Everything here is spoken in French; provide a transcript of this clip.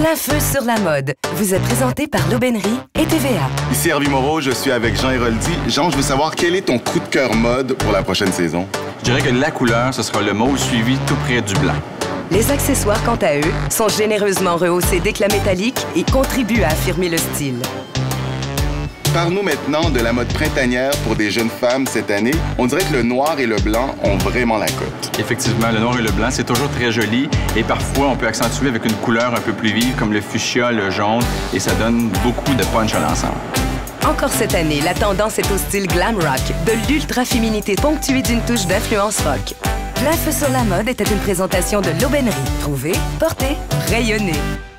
Plein feu sur la mode. Vous êtes présenté par l'Aubainerie et TVA. Ici Hervé Moreau, je suis avec Jean Héroldi. Jean, je veux savoir quel est ton coup de cœur mode pour la prochaine saison? Je dirais que la couleur, ce sera le mauve suivi tout près du blanc. Les accessoires, quant à eux, sont généreusement rehaussés d'éclats métalliques et contribuent à affirmer le style. Parle-nous maintenant de la mode printanière pour des jeunes femmes cette année. On dirait que le noir et le blanc ont vraiment la cote. Effectivement, le noir et le blanc, c'est toujours très joli et parfois on peut accentuer avec une couleur un peu plus vive comme le fuchsia, le jaune et ça donne beaucoup de punch à l'ensemble. Encore cette année, la tendance est au style glam rock, de l'ultra-féminité ponctuée d'une touche d'influence rock. Plein feu sur la mode était une présentation de l'Aubainerie. Trouvez, portez, rayonnez.